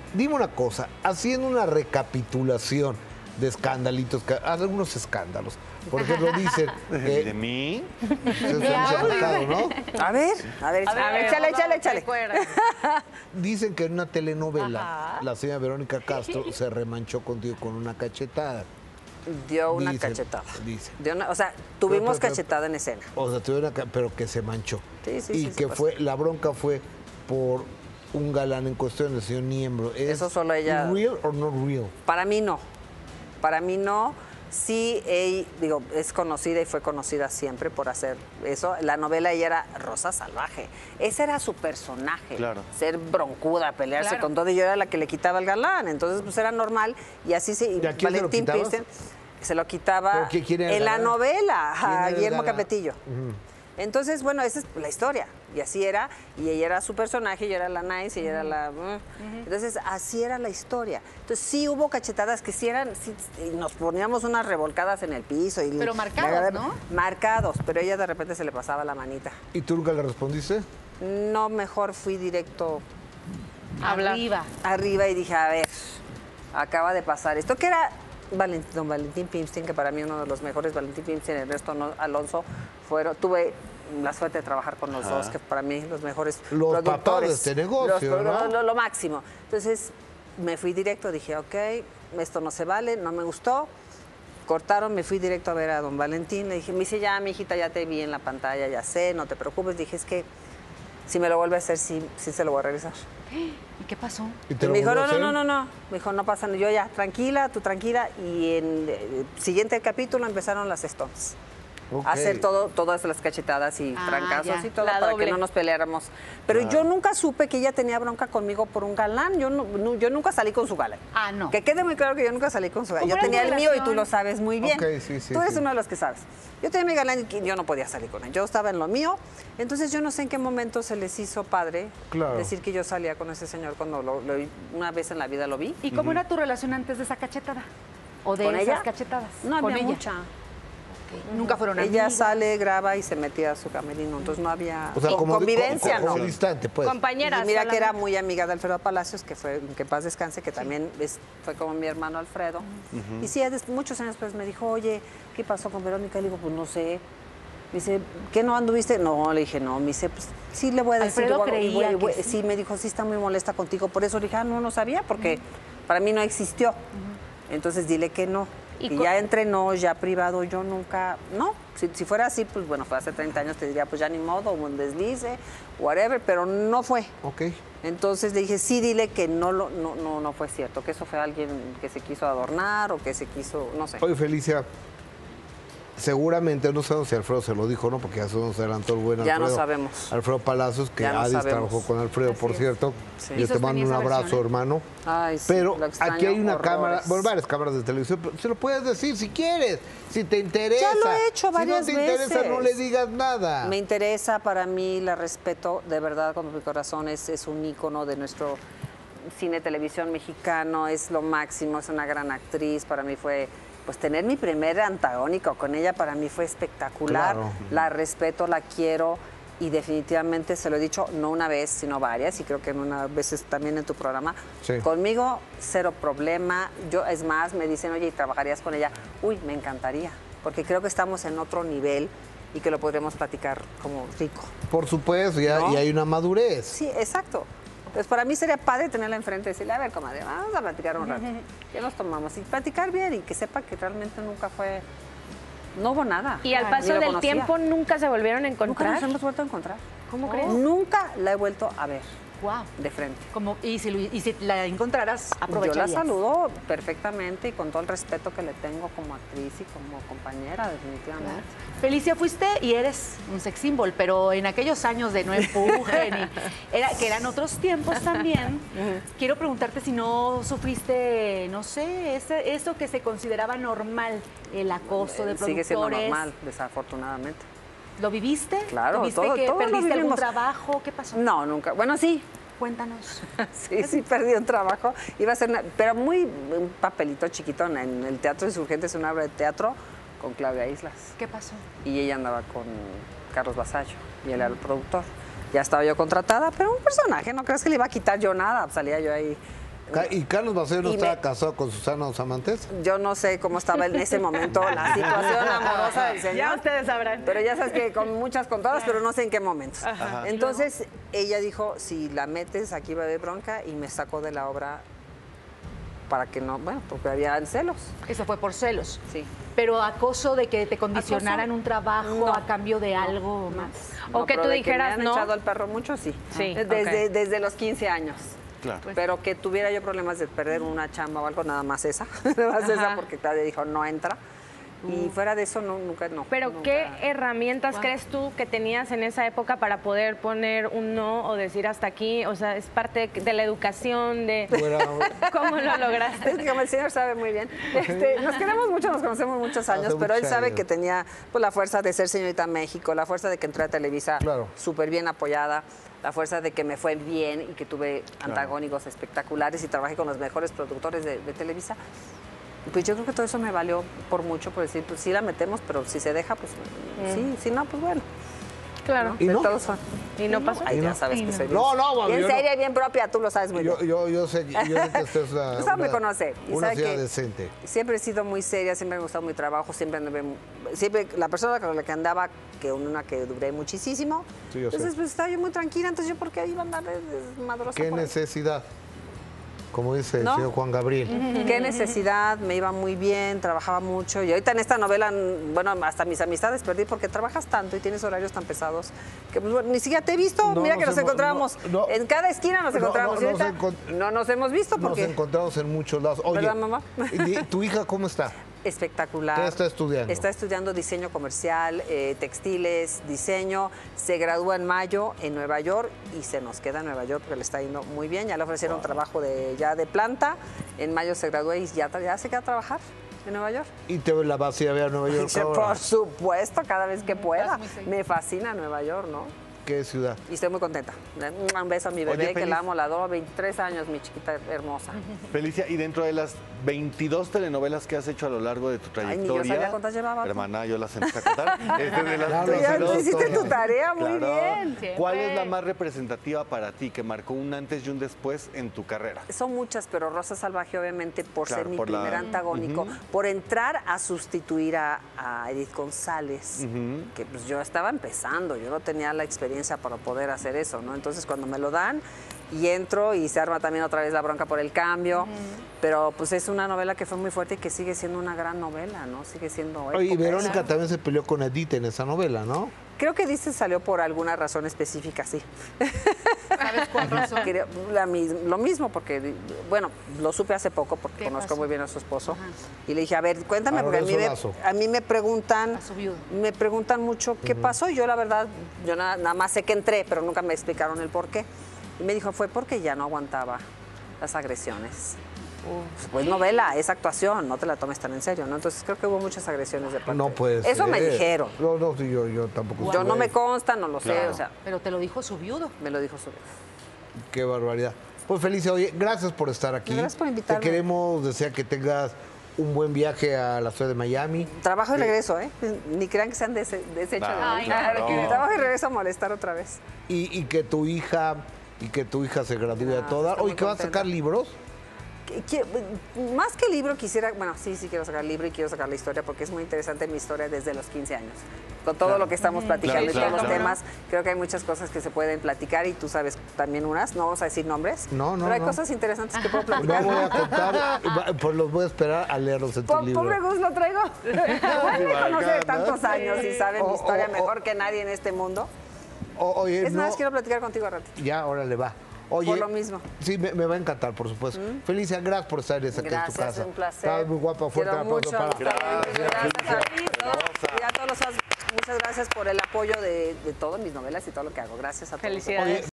Dime una cosa, haciendo una recapitulación de escandalitos, algunos escándalos. Por ejemplo, dicen que... ¿De mí? Se han marcado, ¿no? A ver, échale. Dicen que en una telenovela la señora Verónica Castro se remanchó contigo con una cachetada. Dio una Dicen, cachetada. dicen. O sea, tuvimos cachetada en escena. O sea, pero que se manchó. Sí, que la bronca fue por un galán en cuestión, el señor Niembro. Eso solo ella... ¿Real o no real? Para mí no. Sí, es conocida y fue conocida siempre por hacer eso. La novela ella era Rosa Salvaje. Ese era su personaje. Claro. Ser broncuda, pelearse con todo. Y yo era la que le quitaba el galán. Entonces, pues era normal. Y así se... ¿Y a quién Valentín Pilsen se lo quitaba ¿quién era en la novela a Guillermo Capetillo. Entonces, bueno, esa es la historia. Y así era, y ella era su personaje, yo era la nice, ella era la... Entonces, así era la historia. Entonces, sí hubo cachetadas que sí eran... Sí, nos poníamos unas revolcadas en el piso. Pero marcados, ¿no? Marcados, pero ella de repente se le pasaba la manita. ¿Y tú nunca le respondiste? No, mejor fui directo... Arriba y dije, a ver, acaba de pasar esto, que era... don Valentín Pimstein, que para mí uno de los mejores, Valentín Pimstein, el resto no, Alonso, tuve la suerte de trabajar con los dos, que para mí los mejores los productores. papás de este negocio, ¿no? Lo máximo. Entonces me fui directo, dije, ok, esto no se vale, no me gustó. Cortaron, me fui directo a ver a don Valentín, le dije, me dice, ya, mi hijita, ya te vi en la pantalla, ya sé, no te preocupes. Dije, es que si me lo vuelve a hacer, sí se lo voy a regresar. ¿Y qué pasó? Y me dijo, no. Me dijo, no pasa nada. Yo ya, tranquila, tú tranquila. Y en el siguiente capítulo empezaron las Stones. A hacer todas las cachetadas y trancazos y todo para que no nos peleáramos. Pero yo nunca supe que ella tenía bronca conmigo por un galán. Yo nunca salí con su galán. No. Que quede muy claro que yo nunca salí con su galán. Yo tenía el mío y tú lo sabes muy bien. Tú eres uno de los que sabes. Yo tenía mi galán y yo no podía salir con él. Yo estaba en lo mío. Entonces yo no sé en qué momento se les hizo padre decir que yo salía con ese señor cuando una vez en la vida lo vi. ¿Y cómo era tu relación antes de esa cachetada? ¿O de esas ella? cachetadas? No había mucha. Nunca fueron amigas. Ella sale, graba y se metía a su camerino, entonces no había convivencia, no. Distante, pues. Compañeras. Y mira que era muy amiga de Alfredo Palacios, que fue, que paz descanse, que también fue como mi hermano Alfredo. Y sí, muchos años después me dijo, oye, ¿qué pasó con Verónica? Y le digo, pues no sé. Me dice, ¿qué no anduviste? No, le dije, no. Me dice, pues sí le voy a decir. Alfredo creía que sí, me dijo, sí está muy molesta contigo. Por eso le dije, no sabía, porque para mí no existió. Entonces dile que no. Y ya entre nos, ya privado, yo nunca, no. Si fuera así, pues bueno, fue hace 30 años, te diría, pues ya ni modo, un deslice, whatever, pero no fue. Ok. Entonces le dije, sí, dile que no fue cierto, que eso fue alguien que se quiso adornar o que se quiso, no sé. Oye, Felicia, seguramente, no sabemos si Alfredo se lo dijo o no, porque ya se nos adelantó el buen Alfredo. Ya no sabemos. Alfredo Palacios, que Adis trabajó con Alfredo, por cierto. Sí. Yo te mando un abrazo, hermano. Ay, sí, pero aquí hay una cámara, bueno, varias cámaras de televisión, se lo puedes decir si quieres, si te interesa. Ya lo he hecho varias veces. Si no te interesa, no le digas nada. Me interesa, para mí, la respeto, de verdad, con mi corazón, es un ícono de nuestro cine, televisión mexicano, es lo máximo, es una gran actriz, para mí fue... Pues tener mi primer antagónico con ella para mí fue espectacular. Claro. La respeto, la quiero y definitivamente se lo he dicho no una vez, sino varias, y creo que unas veces también en tu programa. Sí. Conmigo, cero problema. Yo, es más, me dicen, oye, ¿y trabajarías con ella? Uy, me encantaría, porque creo que estamos en otro nivel y que lo podremos platicar como rico. Por supuesto, ya, ¿no? Y hay una madurez. Sí, exacto. Pues para mí sería padre tenerla enfrente y decirle, a ver, comadre, vamos a platicar un rato. Ya nos tomamos. Y platicar bien y que sepa que realmente nunca fue... No hubo nada. ¿Y al paso del tiempo nunca se volvieron a encontrar? Nunca nos hemos vuelto a encontrar. ¿Cómo crees? Nunca la he vuelto a ver. Wow. De frente. Y si la encontraras, aprovecharías. Yo la saludo perfectamente y con todo el respeto que le tengo como actriz y como compañera, definitivamente. Claro. Felicia, fuiste y eres un sex symbol, pero en aquellos años de No Empujen, que eran otros tiempos también, quiero preguntarte si no sufriste, no sé, eso que se consideraba normal, el acoso de productores. Sigue siendo normal, desafortunadamente. ¿Lo viviste? Claro, ¿Viste que perdiste algún trabajo? ¿Qué pasó? No, nunca. Bueno, sí. Cuéntanos. Sí, perdí un trabajo. Iba a ser pero un papelito chiquito en el Teatro Insurgentes, una obra de teatro con Claudia Islas. ¿Qué pasó? Y ella andaba con Carlos Vasallo y él era el productor. Ya estaba yo contratada, pero un personaje, no crees que le iba a quitar yo nada. Salía yo ahí ¿Y Carlos Maceo no estaba casado con Susana Dos Amantes? Yo no sé cómo estaba en ese momento la situación amorosa del señor. Ya ustedes sabrán. Pero ya sabes que con muchas contadas, pero no sé en qué momentos. Ajá. Entonces, ella dijo, si la metes, aquí va a haber bronca, y me sacó de la obra para que no, bueno, porque había celos. Eso fue por celos. Sí. Pero acoso de que te condicionaran ¿Acoso? un trabajo No. a cambio de algo más. O que pero tú de dijeras, me han ¿no? echado al perro mucho, sí. Sí, Desde los 15 años. Claro. Pero que tuviera yo problemas de perder una chamba o algo, nada más esa. Nada más esa, porque Claudia dijo, no entra. Y fuera de eso, nunca. Pero nunca. ¿qué herramientas crees tú que tenías en esa época para poder poner un no o decir hasta aquí? O sea, es parte de la educación, de cómo lo lograste. Es que como el señor sabe muy bien. Nos queremos mucho, nos conocemos muchos años, Hace pero él muchos sabe años. que tenía pues, la fuerza de ser señorita México, la fuerza de que entré a Televisa Claro. súper bien apoyada, la fuerza de que me fue bien y que tuve antagónicos espectaculares y trabajé con los mejores productores de Televisa. Pues yo creo que todo eso me valió por mucho, por decir, pues sí la metemos, pero si se deja, pues sí, si no, pues bueno. Claro. ¿Y no? Todos son. ¿Y no pasó? Ay, ya sabes que soy bien, No, no, mami, bien yo no. seria y bien propia, tú lo sabes muy bien. Yo sé que usted es una, Usted me conoce y una sabe ciudad que decente. siempre he sido muy seria, siempre me ha gustado mi trabajo, siempre la persona con la que andaba, que una que duré muchísimo, Sí, yo sé. entonces pues estaba yo muy tranquila, entonces yo por qué iba a andar desmadrosa. ¿Qué por ahí? necesidad? Como dice ¿No? el señor Juan Gabriel. Qué necesidad, me iba muy bien, trabajaba mucho y ahorita en esta novela, bueno, hasta mis amistades perdí porque trabajas tanto y tienes horarios tan pesados que pues, bueno, ni siquiera te he visto, No mira nos que nos hemos- encontrábamos, no. en cada esquina nos No, encontramos no, y nos ahorita no nos hemos visto Nos porque encontramos en muchos lados. Oye, ¿Verdad, mamá? ¿Tu hija cómo está? espectacular. ¿Qué está estudiando? Está estudiando diseño comercial, textiles, diseño. Se gradúa en mayo en Nueva York y se nos queda en Nueva York porque le está yendo muy bien. Ya le ofrecieron trabajo ya de planta. En mayo se graduó y ya se queda a trabajar en Nueva York. ¿Y te la vas a ir a ver a Nueva York Dice, ahora? por supuesto, cada vez que pueda. Me fascina Nueva York, ¿no? ¿Qué ciudad? Y estoy muy contenta. Un beso a mi bebé, Oye, que Feliz. la amo, la adoro. 23 años, mi chiquita hermosa. Felicia, y dentro de las 22 telenovelas que has hecho a lo largo de tu Ay, ni trayectoria... yo sabía cuántas llevaba tú. Hermana, yo las empecé a contar. De las Claro, Ya 22, hiciste tu todas. tarea muy Claro. bien. ¿Cuál es la más representativa para ti, que marcó un antes y un después en tu carrera? Son muchas, pero Rosa Salvaje, obviamente, por Claro, ser mi por la- primer antagónico, por entrar a sustituir a Edith González, que pues yo estaba empezando, yo no tenía la experiencia para poder hacer eso, ¿no? Entonces, cuando me lo dan y entro y se arma también otra vez la bronca por el cambio, pero pues es una novela que fue muy fuerte y que sigue siendo una gran novela, ¿no? Sigue siendo Oye, y época. Verónica también se peleó con Edith en esa novela, ¿no? Creo que dice salió por alguna razón específica, sí. ¿Sabes cuál razón? Creo, lo mismo, porque, bueno, lo supe hace poco porque ¿Qué conozco pasó? muy bien a su esposo. Y le dije, a ver, cuéntame, A porque Lorenzo Lazo. a mí me preguntan, A su viudo. me preguntan mucho qué pasó. Y yo, la verdad, yo nada más sé que entré, pero nunca me explicaron el por qué. Y me dijo, fue porque ya no aguantaba las agresiones. Pues novela, es actuación, no te la tomes tan en serio, ¿no? Entonces creo que hubo muchas agresiones de parte. No puede ser. Eso me dijeron. No, no, sí, yo tampoco Yo sé. no me consta, no lo sé, Claro. o sea, Pero te lo dijo su viudo. me lo dijo su Qué barbaridad. Pues Felicia, oye, gracias por estar aquí. Gracias por invitarme. Te queremos desear que tengas un buen viaje a la ciudad de Miami. Trabajo y regreso, ¿eh? Ni crean que se han deshecho de Ay, mí. claro. Trabajo y regreso a molestar otra vez. Y que tu hija se gradúe a toda. estoy Oye, muy ¿que vas a sacar contenta. libros? Más que libro quisiera, bueno, sí quiero sacar libro y quiero sacar la historia porque es muy interesante mi historia desde los 15 años. Con todo lo que estamos platicando Claro, y todos los claro. temas, creo que hay muchas cosas que se pueden platicar y tú sabes también unas, no vamos a decir nombres, No, no, pero hay no. cosas interesantes que puedo No platicar. voy a contar, pues los voy a esperar a leerlos en tu libro. Pobre Gus, lo traigo. Él me conoce de tantos años y sabe mi historia Oh, mejor que nadie en este mundo. Oye, Es más, quiero platicar contigo a ratito. Ya, órale, va. Oye, Por lo mismo. Sí, me va a encantar, por supuesto. Felicia, gracias por estar aquí en tu Gracias, casa. un placer. Estás muy guapa, fuerte Quiero aplauso mucho. para... Gracias a ti. Y a todos los fans, muchas gracias por el apoyo de todas mis novelas y todo lo que hago. Gracias a todos. Felicidades.